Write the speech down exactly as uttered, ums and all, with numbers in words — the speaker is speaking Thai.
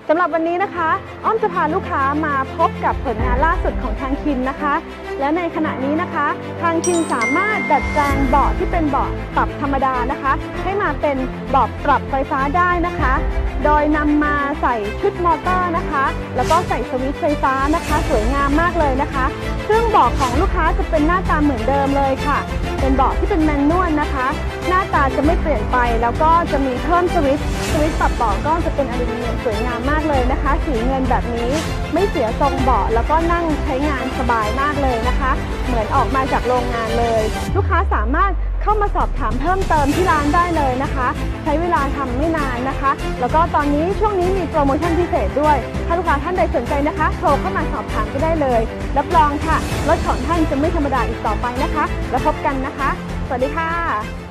สำหรับวันนี้นะคะอ้อมจะพาลูกค้ามาพบกับผลงานล่าสุดของทางคินนะคะและในขณะนี้นะคะทางคินสามารถดัดแปลงเบาะที่เป็นเบาะปรับธรรมดานะคะให้มาเป็นเบาะปรับไฟฟ้าได้นะคะโดยนำมาใส่ชุดมอเตอร์นะคะแล้วก็ใส่สวิตช์ไฟฟ้านะคะสวยงามมากเลยนะคะซึ่งเบาะของลูกค้าจะเป็นหน้าตาเหมือนเดิมเลยค่ะเป็นเบาะที่เป็นแมนนวลนะคะหน้าตาจะไม่เปลี่ยนไปแล้วก็จะมีเพิ่มสวิตช์สวิตช์ปรับเบาะก็จะเป็นอลูมิเนียมสวยงามมากเลยนะคะสีเงินแบบนี้ไม่เสียทรงเบาะแล้วก็นั่งใช้งานสบายมากเลยนะคะเหมือนออกมาจากโรงงานเลยลูกค้าสามารถเข้ามาสอบถามเพิ่มเติมที่ร้านได้เลยนะคะใช้เวลาทำไม่นานนะคะแล้วก็ตอนนี้ช่วงนี้มีโปรโมชั่นพิเศษด้วยถ้าลูกค้าท่านใดสนใจนะคะโทรเข้ามาสอบถามก็ได้เลยรับรองค่ะรถของท่านจะไม่ธรรมดาอีกต่อไปนะคะแล้วพบกันนะคะสวัสดีค่ะ